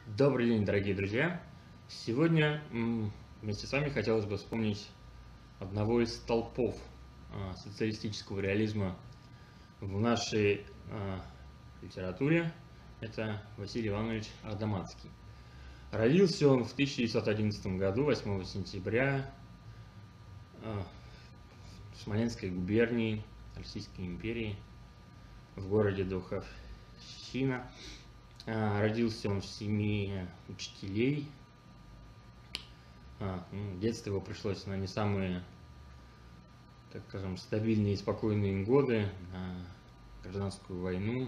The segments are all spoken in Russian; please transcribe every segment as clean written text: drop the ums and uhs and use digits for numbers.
Добрый день, дорогие друзья! Сегодня вместе с вами хотелось бы вспомнить одного из столпов социалистического реализма в нашей литературе. Это Василий Иванович Ардаманский. Родился он в 1911 году, 8 сентября, в Смоленской губернии Российской империи, в городе Духовщина. Родился он в семье учителей. Детство его пришлось на не самые, так скажем, стабильные и спокойные годы, на гражданскую войну.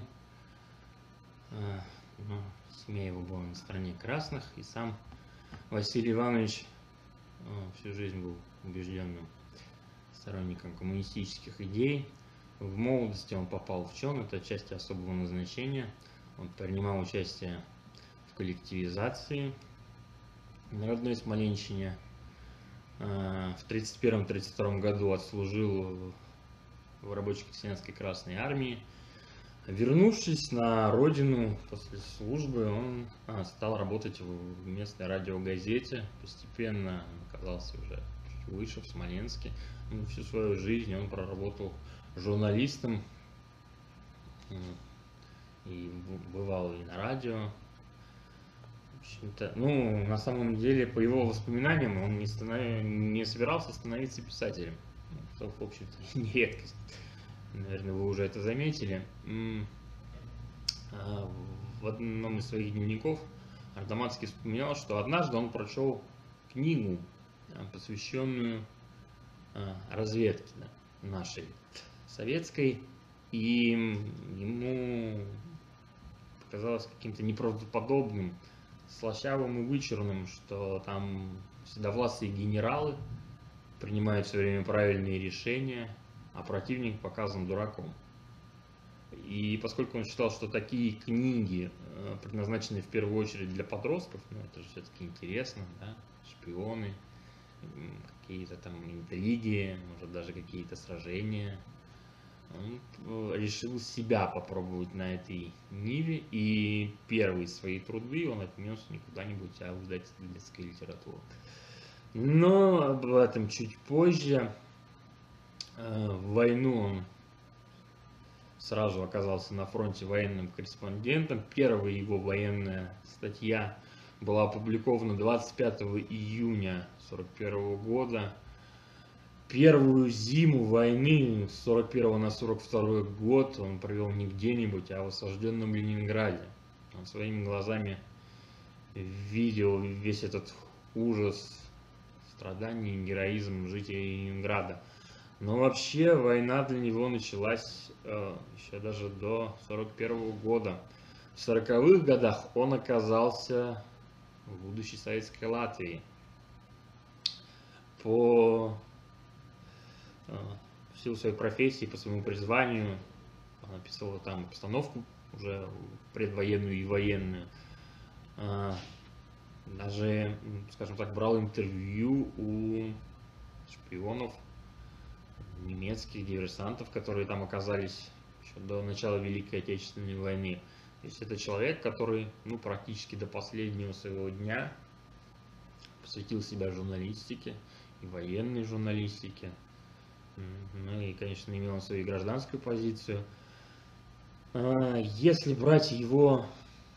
Семья его была на стороне красных, и сам Василий Иванович всю жизнь был убежденным сторонником коммунистических идей. В молодости он попал в ЧОН, это часть особого назначения. Он принимал участие в коллективизации на родной Смоленщине. В 1931-1932 году отслужил в рабоче-крестьянской Красной Армии. Вернувшись на родину после службы, он стал работать в местной радиогазете. Постепенно оказался уже чуть выше, в Смоленске. Всю свою жизнь он проработал журналистом. И бывал и на радио. В общем-то, на самом деле, по его воспоминаниям, он не собирался становиться писателем. Что, в общем-то, не редкость. Наверное, вы уже это заметили. В одном из своих дневников Ардаманский вспоминал, что однажды он прочел книгу, посвященную разведке нашей советской, и ему показалось каким-то неправдоподобным, слащавым и вычурным, что там седовласые генералы принимают все время правильные решения, а противник показан дураком. И поскольку он считал, что такие книги предназначены в первую очередь для подростков, это же все-таки интересно, да, шпионы, какие-то там интриги, может даже какие-то сражения, он решил себя попробовать на этой ниве, и первые свои труды он отнес не куда-нибудь, а в издательство детской литературы. Но об этом чуть позже. В войну он сразу оказался на фронте военным корреспондентом. Первая его военная статья была опубликована 25 июня 1941 года. Первую зиму войны с 41 на 42 год он провел не где-нибудь, а в осажденном Ленинграде. Он своими глазами видел весь этот ужас, страдания и героизм жителей Ленинграда. Но вообще война для него началась еще даже до 41 года. В 40-х годах он оказался в будущей советской Латвии. В силу своей профессии, по своему призванию, он описывал там обстановку уже предвоенную и военную. Даже, скажем так, брал интервью у шпионов, немецких диверсантов, которые там оказались еще до начала Великой Отечественной войны. То есть это человек, который практически до последнего своего дня посвятил себя журналистике и военной журналистике. И, конечно, имел свою гражданскую позицию. Если брать его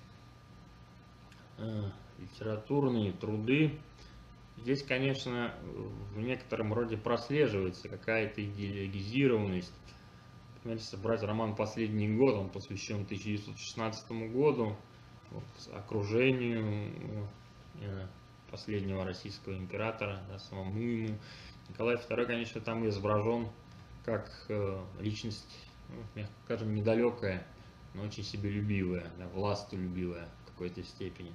литературные труды, здесь, конечно, в некотором роде прослеживается какая-то идеологизированность. Например, если брать роман «Последний год», он посвящен 1916 году, окружению последнего российского императора, самому ему. Николай II, конечно, там изображен как личность, мягко скажем, недалекая, но очень себелюбивая, властолюбивая в какой-то степени.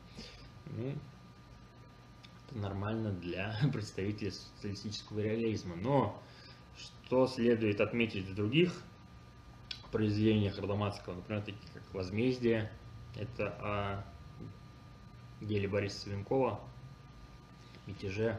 Это нормально для представителей социалистического реализма. Но что следует отметить в других произведениях Ардаманского, например, таких как «Возмездие», это о деле Бориса Савенкова, мятеже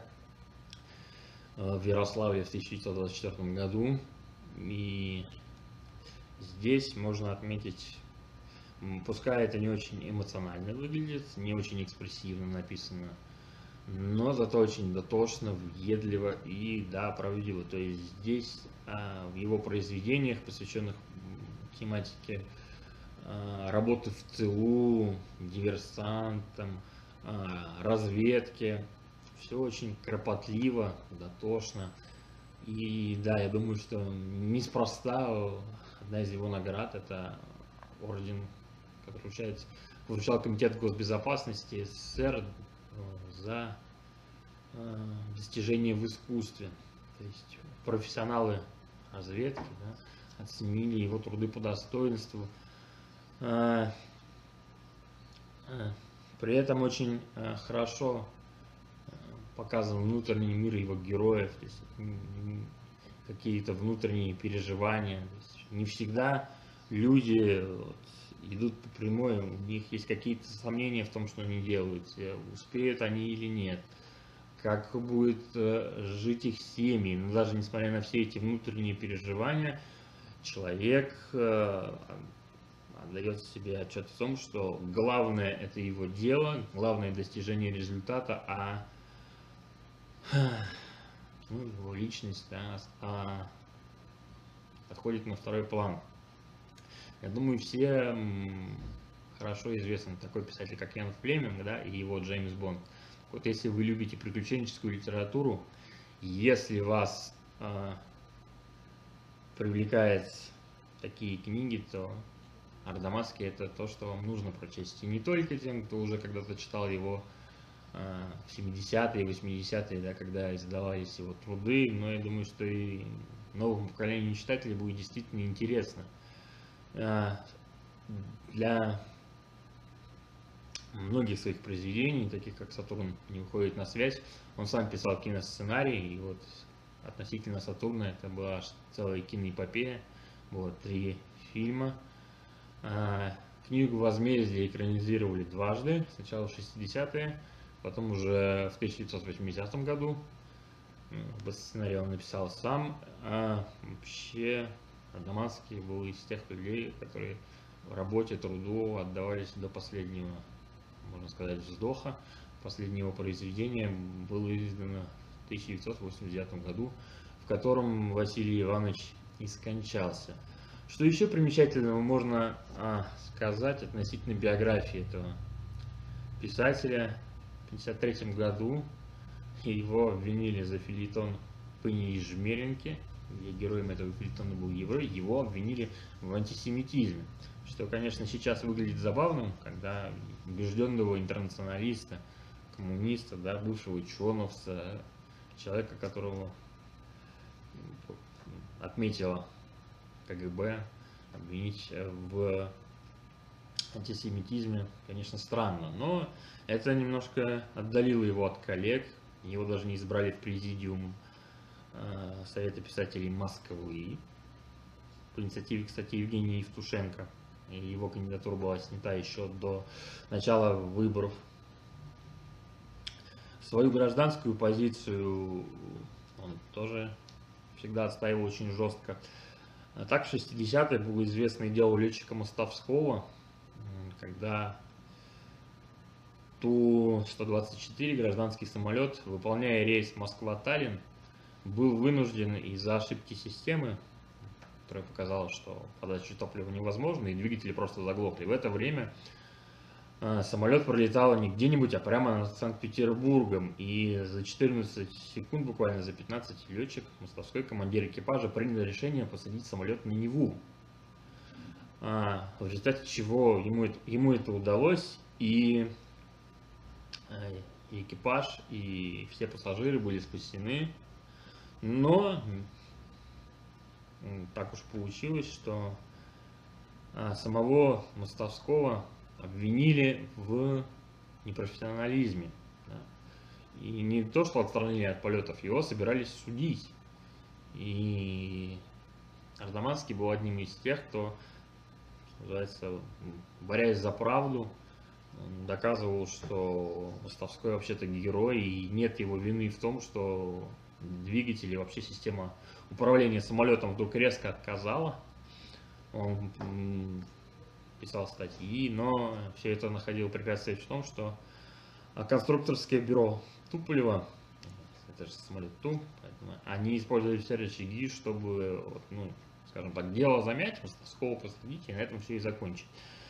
в Ярославле в 1924 году. И здесь можно отметить Пускай это не очень эмоционально выглядит, не очень экспрессивно написано, но зато очень дотошно, въедливо и, да, правдиво. То есть здесь в его произведениях, посвященных тематике работы в тылу, диверсантам, разведке, все очень кропотливо, дотошно. И да, я думаю, что неспроста одна из его наград — это орден, который вручал Комитет госбезопасности СССР за достижения в искусстве. То есть профессионалы разведки, да, оценили его труды по достоинству. При этом очень хорошо показан внутренний мир его героев, то есть какие-то внутренние переживания. То есть не всегда люди идут по прямой, у них есть какие-то сомнения в том, что они делают, успеют они или нет, как будет жить их семьи. Но даже несмотря на все эти внутренние переживания, человек отдает себе отчет в том, что главное — это его дело, главное — достижение результата, а его личность, да, отходит на второй план. Я думаю, все хорошо известны такой писатель, как Ян Флеминг, да, и его Джеймс Бонд. Вот если вы любите приключенческую литературу, если вас привлекают такие книги, то Ардамасский — это то, что вам нужно прочесть. И не только тем, кто уже когда-то читал его в 70-е, 80-е, да, когда издавались его труды, но я думаю, что и новому поколению читателей будет действительно интересно. Для многих своих произведений, таких как «Сатурн не выходит на связь», он сам писал киносценарий, и вот относительно «Сатурна» это была целая киноэпопея, было 3 фильма. Книгу «Возмездие» экранизировали дважды, сначала в 60-е, потом уже в 1980 году. Сценарий он написал сам, а вообще Ардамасский был из тех людей, которые в работе, труду отдавались до последнего, можно сказать, вздоха. Последнее его произведение было издано в 1989 году, в котором Василий Иванович и скончался. Что еще примечательного можно сказать относительно биографии этого писателя? В 1953 году его обвинили за фельетон «Пыни и жмеренки», где героем этого фельетона был еврей, его обвинили в антисемитизме. Что, конечно, сейчас выглядит забавным, когда убежденного интернационалиста, коммуниста, да, бывшего ученовца, человека, которого отметила КГБ, обвинить в антисемитизме, конечно, странно, но это немножко отдалило его от коллег. Его даже не избрали в президиум Совета писателей Москвы по инициативе, кстати, Евгения Евтушенко. И его кандидатура была снята еще до начала выборов. Свою гражданскую позицию он тоже всегда отстаивал очень жестко. А так, в 60-е было известное дело летчика Мостовского, когда Ту-124, гражданский самолет, выполняя рейс Москва-Таллин, был вынужден из-за ошибки системы, которая показала, что подача топлива невозможна, и двигатели просто заглохли. В это время самолет пролетал не где-нибудь, а прямо над Санкт-Петербургом. И за 14 секунд, буквально за 15, летчик Мостовской, командир экипажа, принял решение посадить самолет на Неву. В результате чего ему это удалось, и экипаж, и все пассажиры были спасены. Но так уж получилось, что самого Мостовского обвинили в непрофессионализме. Да. И не то, что отстранили от полетов, его собирались судить. И Ардамасский был одним из тех, кто, что называется, борясь за правду, доказывал, что Мостовской вообще-то герой, и нет его вины в том, что двигатель и вообще система управления самолетом вдруг резко отказала. Он писал статьи, но все это находило прекрасное в том, что конструкторское бюро Туполева, это же самолет Ту, поэтому они использовали все рычаги, чтобы, вот, ну, скажем так, дело замять, мостовского посадить, и на этом все и закончить.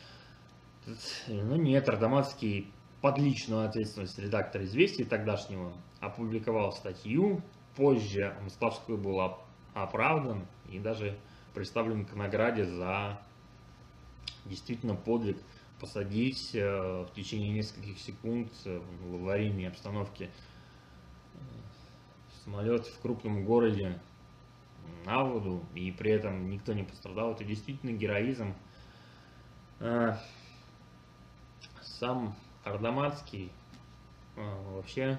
Но нет, Ардамасский под личную ответственность редактора «Известий» тогдашнего опубликовал статью, позже Мостовской был оправдан и даже представлен к награде за действительно подвиг посадить в течение нескольких секунд в аварийной обстановке самолет в крупном городе на воду, и при этом никто не пострадал. Это действительно героизм. Сам Ардамасский вообще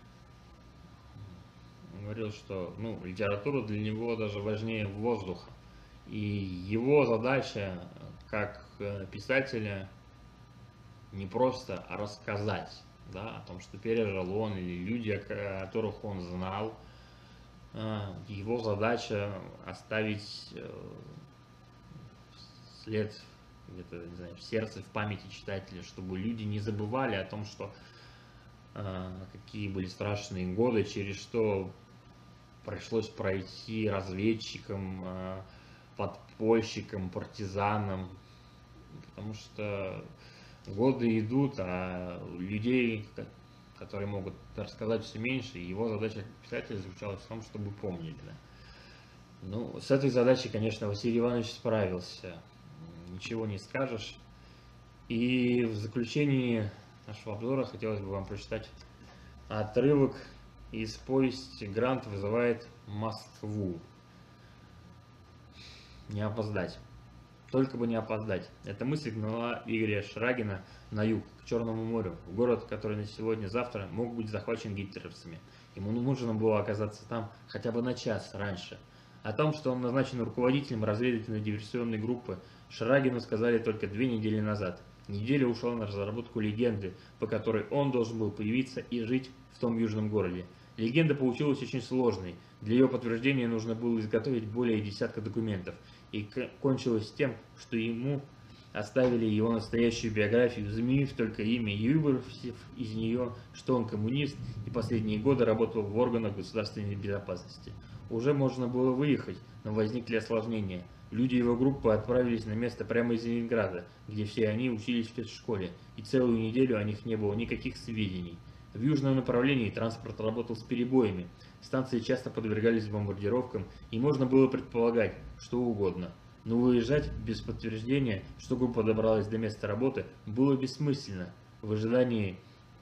говорил, что литература для него даже важнее воздуха. И его задача как писателя не просто рассказать, да, о том, что пережил он, или люди, которых он знал. Его задача оставить след где-то, не знаю, в сердце, в памяти читателя, чтобы люди не забывали о том, что какие были страшные годы, через что пришлось пройти разведчикам, подпольщикам, партизанам, потому что годы идут, а людей, которые могут рассказать все меньше, и его задача как писателя заключалась в том, чтобы помнили. Да. Ну, с этой задачей, конечно, Василий Иванович справился, ничего не скажешь. И в заключении нашего обзора хотелось бы вам прочитать отрывок из повести «Грант вызывает Москву». Не опоздать. Только бы не опоздать. Эта мысль гнала Игоря Шрагина на юг, к Черному морю, в город, который на сегодня-завтра мог быть захвачен гитлеровцами. Ему нужно было оказаться там хотя бы на час раньше. О том, что он назначен руководителем разведывательной диверсионной группы, Шрагину сказали только 2 недели назад. Неделя ушла на разработку легенды, по которой он должен был появиться и жить в том южном городе. Легенда получилась очень сложной. Для ее подтверждения нужно было изготовить более десятка документов. И кончилось тем, что ему оставили его настоящую биографию, заменив только имя и выбросив из нее, что он коммунист и последние годы работал в органах государственной безопасности. Уже можно было выехать, но возникли осложнения. Люди его группы отправились на место прямо из Ленинграда, где все они учились в спецшколе, и целую неделю о них не было никаких сведений. В южном направлении транспорт работал с перебоями, станции часто подвергались бомбардировкам, и можно было предполагать что угодно. Но выезжать без подтверждения, что группа добралась до места работы, было бессмысленно. В ожидании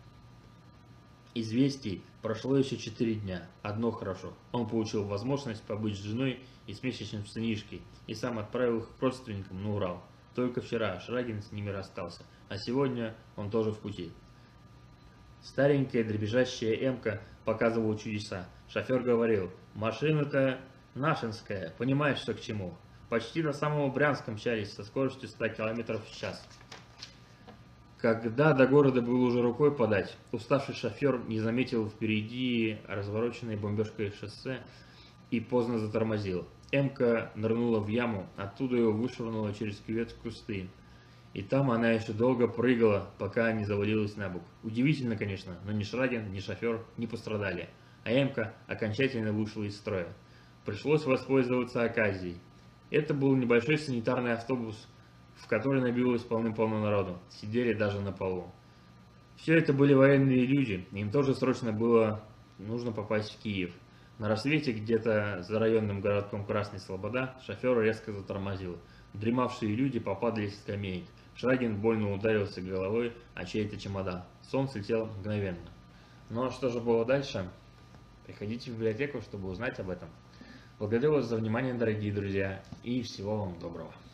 известий прошло еще 4 дня. Одно хорошо. Он получил возможность побыть с женой и с месячным сынишкой, и сам отправил их к родственникам на Урал. Только вчера Шрагин с ними расстался, а сегодня он тоже в пути. Старенькая дребезжащая эмка показывала чудеса. Шофер говорил: «Машина-то нашинская, понимаешь, что к чему». Почти до самого Брянска мчались со скоростью 100 км в час. Когда до города было уже рукой подать, уставший шофер не заметил впереди развороченное бомбежкой шоссе и поздно затормозил. Эмка нырнула в яму, оттуда его вышвырнула через кювет в кусты. И там она еще долго прыгала, пока не завалилась на бок. Удивительно, конечно, но ни Шрагин, ни шофер не пострадали, а Эмка окончательно вышла из строя. Пришлось воспользоваться оказией. Это был небольшой санитарный автобус, в который набилось полным-полно народу. Сидели даже на полу. Все это были военные люди, им тоже срочно было нужно попасть в Киев. На рассвете где-то за районным городком Красной Слобода шофер резко затормозил. Дремавшие люди попадали с скамеек. Шрагин больно ударился головой о чей-то чемодан. Сон слетел мгновенно. Ну а что же было дальше? Приходите в библиотеку, чтобы узнать об этом. Благодарю вас за внимание, дорогие друзья, и всего вам доброго.